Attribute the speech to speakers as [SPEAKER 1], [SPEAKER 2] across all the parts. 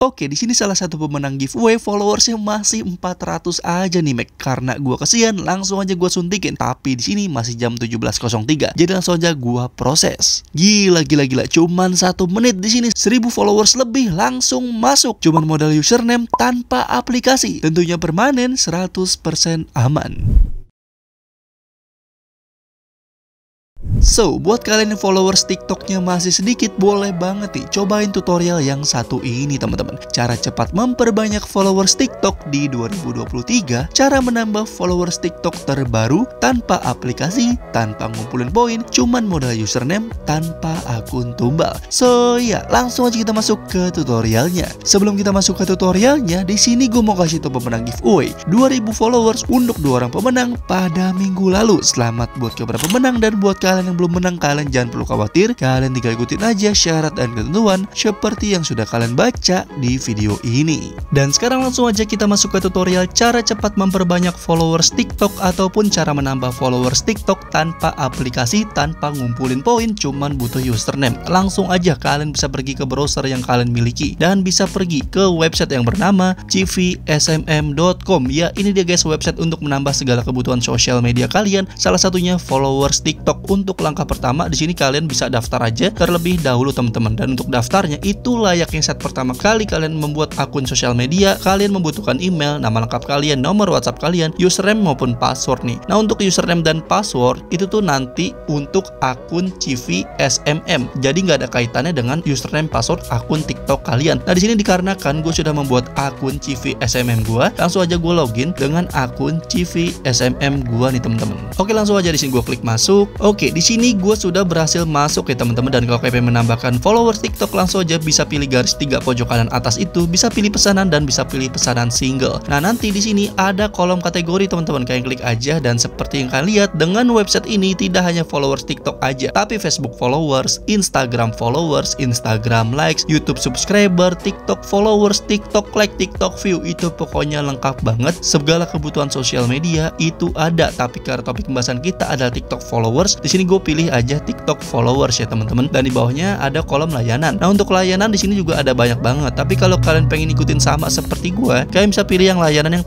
[SPEAKER 1] Oke, di sini salah satu pemenang giveaway followersnya masih 400 aja nih, Mek. Karena gua kesian, langsung aja gua suntikin. Tapi di sini masih jam 17.03. Jadi langsung aja gua proses. Gila. Cuman 1 menit di sini 1000 followers lebih langsung masuk. Cuman modal username tanpa aplikasi. Tentunya permanen 100% aman. So, buat kalian yang followers TikToknya masih sedikit, boleh banget nih cobain tutorial yang satu ini teman-teman. Cara cepat memperbanyak followers TikTok di 2023. Cara menambah followers TikTok terbaru tanpa aplikasi, tanpa ngumpulin poin, cuman modal username tanpa akun tumbal. So ya, langsung aja kita masuk ke tutorialnya. Sebelum kita masuk ke tutorialnya, di sini gue mau kasih tau pemenang giveaway 2000 followers untuk 2 orang pemenang pada minggu lalu. Selamat buat kepada pemenang, dan buat kalian yang belum menang, kalian jangan perlu khawatir. Kalian tinggal ikutin aja syarat dan ketentuan seperti yang sudah kalian baca di video ini. Dan sekarang langsung aja kita masuk ke tutorial cara cepat memperbanyak followers TikTok ataupun cara menambah followers TikTok tanpa aplikasi, tanpa ngumpulin poin, cuman butuh username. Langsung aja kalian bisa pergi ke browser yang kalian miliki dan bisa pergi ke website yang bernama cvsmm.com. Ya, ini dia guys, website untuk menambah segala kebutuhan sosial media kalian. Salah satunya followers TikTok. Untuk langkah pertama di sini kalian bisa daftar aja terlebih dahulu teman-teman. Dan untuk daftarnya itu layaknya saat pertama kali kalian membuat akun sosial media, kalian membutuhkan email, nama lengkap kalian, nomor WhatsApp kalian, username maupun password nih. Nah, untuk username dan password itu tuh nanti untuk akun CVSMM. Jadi nggak ada kaitannya dengan username password akun TikTok kalian. Nah, di sini dikarenakan gue sudah membuat akun CVSMM gue, langsung aja gue login dengan akun CVSMM gue nih teman-teman. Oke, langsung aja di sini gue klik masuk. Oke, di sini gue sudah berhasil masuk ya teman-teman. Dan kalau kalian menambahkan followers TikTok, langsung aja bisa pilih garis 3 pojok kanan atas itu, bisa pilih pesanan dan bisa pilih pesanan single. Nah, nanti di sini ada kolom kategori teman-teman, kalian klik aja. Dan seperti yang kalian lihat, dengan website ini tidak hanya followers TikTok aja, tapi Facebook followers, Instagram followers, Instagram likes, YouTube subscriber, TikTok followers, TikTok like, TikTok view, itu pokoknya lengkap banget. Segala kebutuhan sosial media itu ada. Tapi karena topik pembahasan kita adalah TikTok followers, di sini gue pilih aja TikTok followers ya teman-teman. Dan di bawahnya ada kolom layanan. Nah, untuk layanan di sini juga ada banyak banget. Tapi kalau kalian pengen ikutin sama seperti gue, kalian bisa pilih yang layanan yang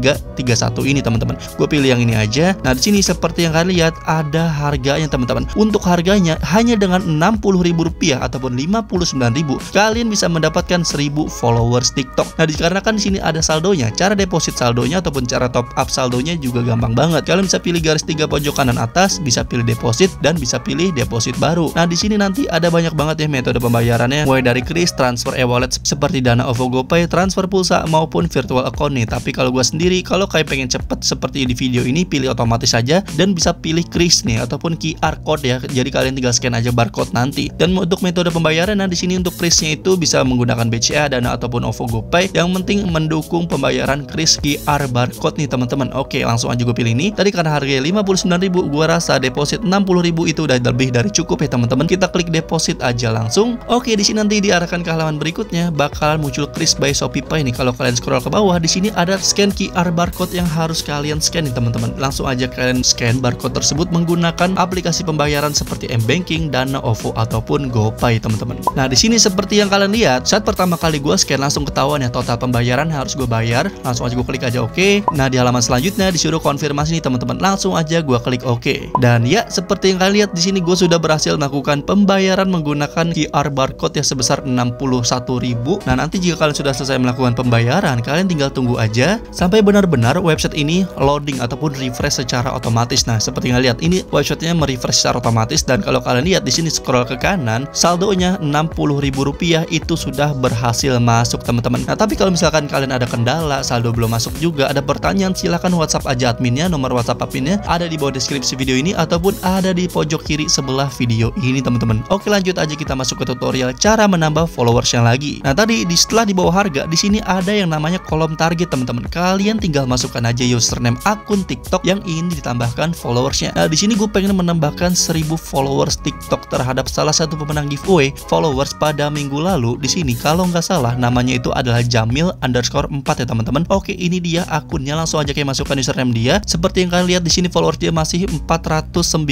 [SPEAKER 1] 3331 ini teman-teman. Gue pilih yang ini aja. Nah, di sini seperti yang kalian lihat ada harganya teman-teman. Untuk harganya hanya dengan Rp60.000 ataupun Rp59.000, kalian bisa mendapatkan 1000 followers TikTok. Nah, dikarenakan di sini ada saldonya, cara deposit saldonya ataupun cara top up saldonya juga gampang banget. Kalian bisa pilih garis 3 pojok kanan atas, bisa pilih deposit dan bisa pilih deposit baru. Nah, di sini nanti ada banyak banget ya metode pembayarannya, mulai dari kris, transfer e-wallet seperti Dana, OVO, GoPay, transfer pulsa maupun virtual account nih. Tapi kalau gue sendiri, kalau kalian pengen cepet seperti di video ini, pilih otomatis saja dan bisa pilih kris nih ataupun QR code ya. Jadi kalian tinggal scan aja barcode nanti. Dan untuk metode pembayaran, nah di sini untuk krisnya itu bisa menggunakan BCA, Dana ataupun OVO, GoPay. Yang penting mendukung pembayaran kris QR barcode nih teman-teman. Oke, langsung aja gue pilih ini. Tadi karena harganya Rp59.000, gue rasa deposit Rp60.000 itu udah lebih dari cukup ya teman-teman. Kita klik deposit aja langsung. Oke, di sini nanti diarahkan ke halaman berikutnya, bakalan muncul kris by Shopee nih. Kalau kalian scroll ke bawah, di sini ada scan QR barcode yang harus kalian scan nih teman-teman. Langsung aja kalian scan barcode tersebut menggunakan aplikasi pembayaran seperti M-Banking, Dana, OVO ataupun GoPay teman-teman. Nah, di sini seperti yang kalian lihat, saat pertama kali gue scan langsung ketahuan ya total pembayaran harus gue bayar. Langsung aja gue klik aja oke. Nah, di halaman selanjutnya disuruh konfirmasi nih teman-teman. Langsung aja gue klik oke. Dan ya, seperti yang kalian lihat di sini gue sudah berhasil melakukan pembayaran menggunakan QR barcode ya sebesar Rp61.000. Nah, nanti jika kalian sudah selesai melakukan pembayaran, kalian tinggal tunggu aja sampai benar-benar website ini loading ataupun refresh secara otomatis. Nah, seperti yang kalian lihat, ini websitenya merefresh secara otomatis. Dan kalau kalian lihat di sini scroll ke kanan, saldonya Rp60.000 itu sudah berhasil masuk teman-teman. Nah, tapi kalau misalkan kalian ada kendala, saldo belum masuk juga, ada pertanyaan, silahkan WhatsApp aja adminnya. Nomor WhatsApp adminnya ada di bawah deskripsi video ini ataupun ada di pojok kiri sebelah video ini teman-teman. Oke, lanjut aja kita masuk ke tutorial cara menambah followers yang lagi. Nah, tadi setelah di bawah harga, di sini ada yang namanya kolom target teman-teman. Kalian tinggal masukkan aja username akun TikTok yang ingin ditambahkan followersnya. Nah, di sini gue pengen menambahkan 1000 followers TikTok terhadap salah satu pemenang giveaway followers pada minggu lalu. Di sini kalau nggak salah namanya itu adalah Jamil_4 ya teman-teman. Oke, ini dia akunnya. Langsung aja kayak masukkan username dia. Seperti yang kalian lihat di sini followers dia masih 493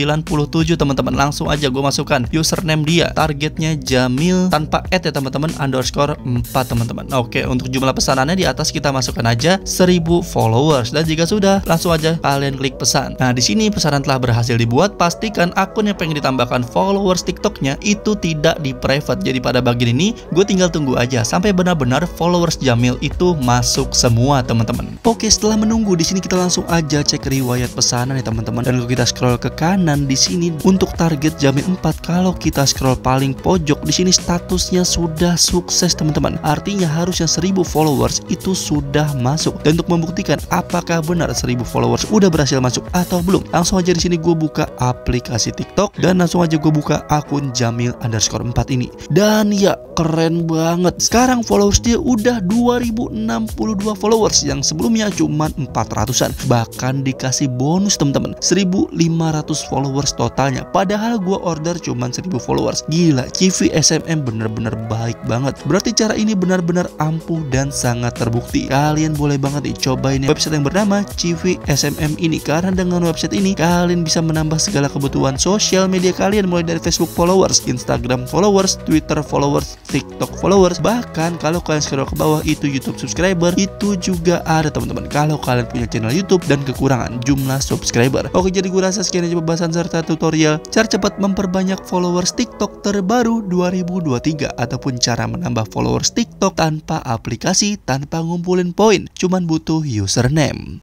[SPEAKER 1] 27 teman-teman. Langsung aja gue masukkan username dia. Targetnya Jamil tanpa @ ya teman-teman, _4 teman-teman. Oke, untuk jumlah pesanannya di atas kita masukkan aja 1000 followers. Dan jika sudah, langsung aja kalian klik pesan. Nah, di sini pesanan telah berhasil dibuat. Pastikan akun yang pengen ditambahkan followers TikToknya itu tidak di private. Jadi pada bagian ini gue tinggal tunggu aja sampai benar-benar followers Jamil itu masuk semua teman-teman. Oke, setelah menunggu di sini kita langsung aja cek riwayat pesanan ya teman-teman. Dan kalau kita scroll ke kanan di sini untuk target Jamil 4, kalau kita scroll paling pojok di sini statusnya sudah sukses teman-teman. Artinya harusnya 1000 followers itu sudah masuk. Dan untuk membuktikan apakah benar 1000 followers udah berhasil masuk atau belum, langsung aja di sini gue buka aplikasi TikTok dan langsung aja gue buka akun Jamil_4 ini. Dan ya keren banget. Sekarang followers dia udah 2062 followers yang sebelumnya cuma 400-an. Bahkan dikasih bonus teman-teman 1500 followers totalnya. Padahal gue order cuma 1000 followers. Gila, CV SMM bener-bener baik banget. Berarti cara ini benar-benar ampuh dan sangat terbukti. Kalian boleh banget nih cobain website yang bernama CV SMM ini. Karena dengan website ini kalian bisa menambah segala kebutuhan sosial media kalian, mulai dari Facebook followers, Instagram followers, Twitter followers, TikTok followers. Bahkan kalau kalian scroll ke bawah itu YouTube subscriber itu juga ada teman-teman. Kalau kalian punya channel YouTube dan kekurangan jumlah subscriber. Oke, jadi gue rasa sekian aja pembahasan serta tutorial cara cepat memperbanyak followers TikTok terbaru 2023 ataupun cara menambah followers TikTok tanpa aplikasi, tanpa ngumpulin poin, cuman butuh username.